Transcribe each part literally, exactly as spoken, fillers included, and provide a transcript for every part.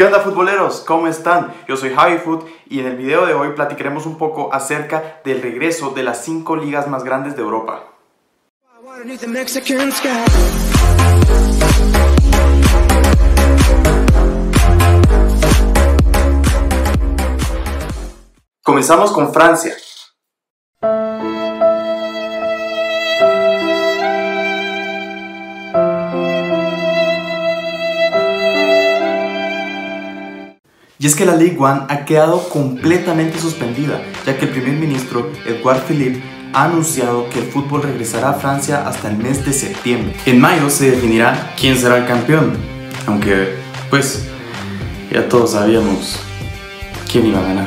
¿Qué onda, futboleros? ¿Cómo están? Yo soy Javi Foot y en el video de hoy platicaremos un poco acerca del regreso de las cinco ligas más grandes de Europa. Comenzamos con Francia. Y es que la Ligue uno ha quedado completamente suspendida, ya que el primer ministro, Edouard Philippe, ha anunciado que el fútbol regresará a Francia hasta el mes de septiembre. En mayo se definirá quién será el campeón, aunque, pues, ya todos sabíamos quién iba a ganar.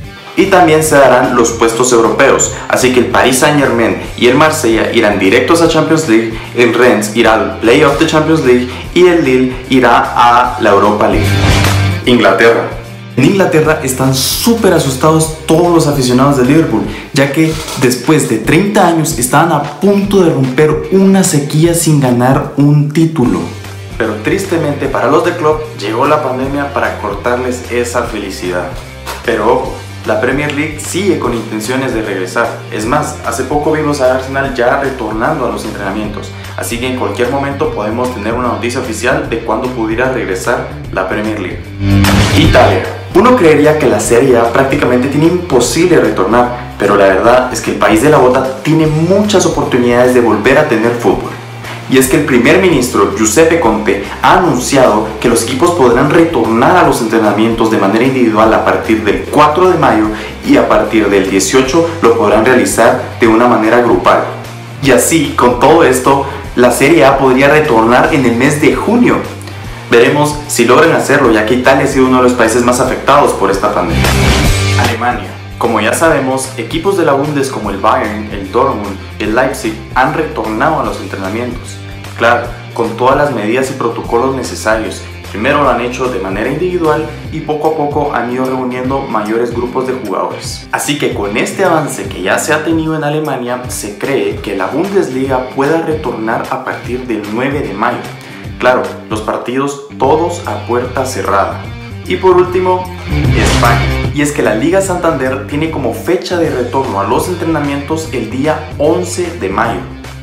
Y también se darán los puestos europeos, así que el Paris Saint-Germain y el Marsella irán directos a Champions League, el Rennes irá al Playoff de Champions League y el Lille irá a la Europa League. Inglaterra. En Inglaterra están súper asustados todos los aficionados de Liverpool, ya que después de treinta años estaban a punto de romper una sequía sin ganar un título. Pero tristemente para los de club llegó la pandemia para cortarles esa felicidad. Pero ojo, la Premier League sigue con intenciones de regresar. Es más, hace poco vimos a Arsenal ya retornando a los entrenamientos, así que en cualquier momento podemos tener una noticia oficial de cuándo pudiera regresar la Premier League. Italia. Uno creería que la Serie A prácticamente tiene imposible retornar, pero la verdad es que el país de la bota tiene muchas oportunidades de volver a tener fútbol. Y es que el primer ministro Giuseppe Conte ha anunciado que los equipos podrán retornar a los entrenamientos de manera individual a partir del cuatro de mayo y a partir del dieciocho lo podrán realizar de una manera grupal. Y así, con todo esto, la Serie A podría retornar en el mes de junio. Veremos si logran hacerlo, ya que Italia ha sido uno de los países más afectados por esta pandemia. Alemania. Como ya sabemos, equipos de la Bundes como el Bayern, el Dortmund y el Leipzig han retornado a los entrenamientos. Claro, con todas las medidas y protocolos necesarios. Primero lo han hecho de manera individual y poco a poco han ido reuniendo mayores grupos de jugadores. Así que con este avance que ya se ha tenido en Alemania, se cree que la Bundesliga pueda retornar a partir del nueve de mayo. Claro, los partidos todos a puerta cerrada. Y por último, España. Y es que la Liga Santander tiene como fecha de retorno a los entrenamientos el día once de mayo.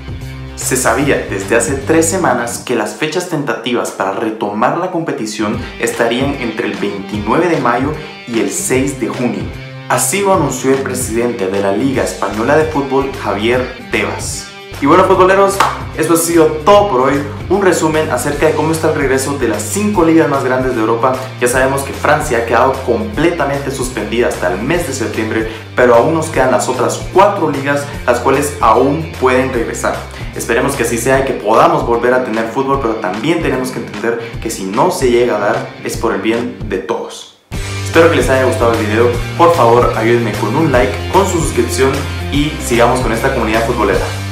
Se sabía desde hace tres semanas que las fechas tentativas para retomar la competición estarían entre el veintinueve de mayo y el seis de junio. Así lo anunció el presidente de la Liga Española de Fútbol, Javier Tebas. Y bueno, futboleros, eso ha sido todo por hoy. Un resumen acerca de cómo está el regreso de las cinco ligas más grandes de Europa. Ya sabemos que Francia ha quedado completamente suspendida hasta el mes de septiembre, pero aún nos quedan las otras cuatro ligas, las cuales aún pueden regresar. Esperemos que así sea y que podamos volver a tener fútbol, pero también tenemos que entender que si no se llega a dar, es por el bien de todos. Espero que les haya gustado el video. Por favor, ayúdenme con un like, con su suscripción y sigamos con esta comunidad futbolera.